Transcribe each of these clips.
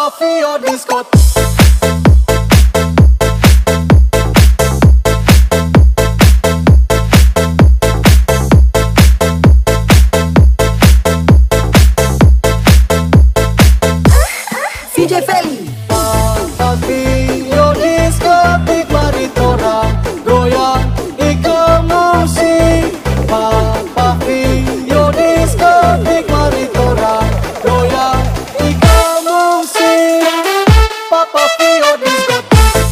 Papa Fio Disco. DJ Feli. Papa Fio diskotik, mari torang goyang ikut musik. Papa Fio diskotik, mari torang goyang ikut musik. Papa Fio diskotik.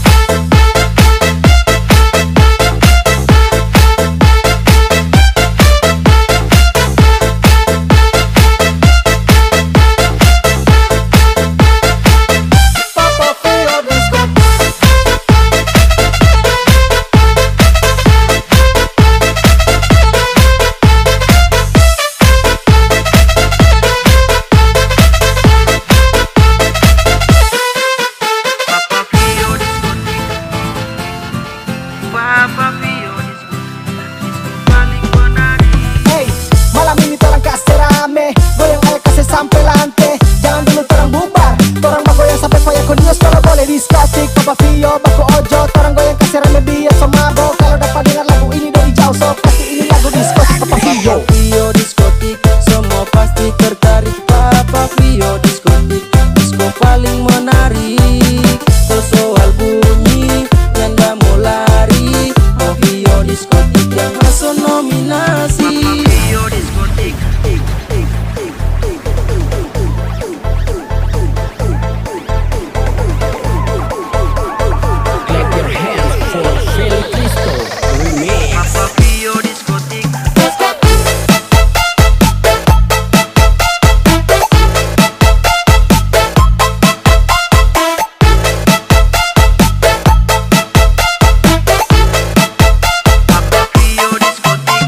Hey, malam ini torang kasih rame, goyang ayo kasih sampai lantai. Jangan dulu torang bubar, torang bagoyang sampai faya konios. Kalau boleh diskotik, Papa Fio baku ojo. Torang goyang kasih rame biar so mabok. Kalau dapat dengar lagu ini dari jauh, so pasti ini lagu diskotik Papa Fio. Fio diskotik, semua pasti tertarik. Papa Fio diskotik, disko paling menarik. Tersoal bunyi, nyanda mau lari. Papa Fio diskotik yang masuk nominasi. Fio diskotik. Clap your hands for Feli Cristo Remix. Papa Fio diskotik. Papa Fio diskotik.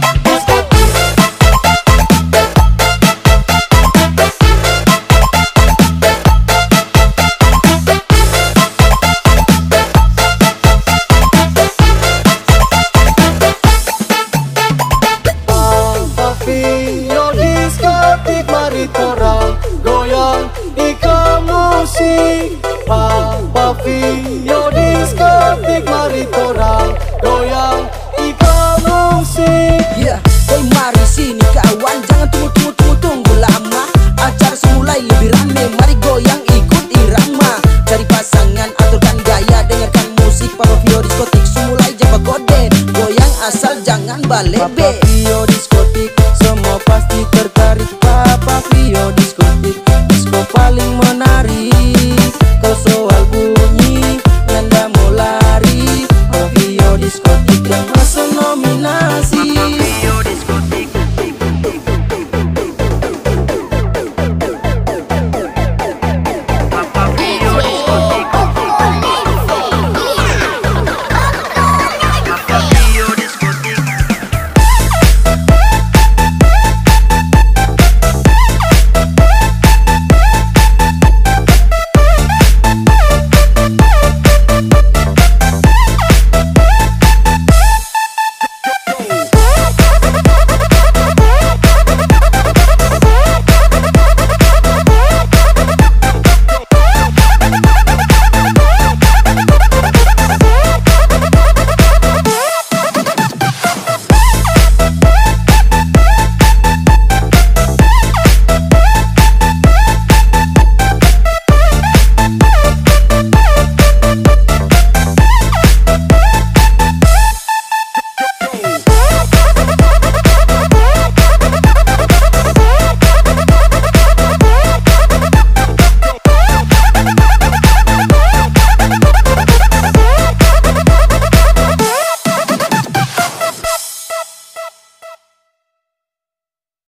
Papa Fio diskotik, mari torang goyang ikut musik. Papa Fio diskotik, mari torang goyang ikut musik. Ya, hey mari sini kawan, jangan tunggu lama. Acara semulai lebih rame, mari goyang ikut irama. Cari pasangan, aturkan gaya, dengarkan musik Papa Fio diskotik. Semulai jaba kode, goyang asal jangan balebe. Papa Fio diskotik.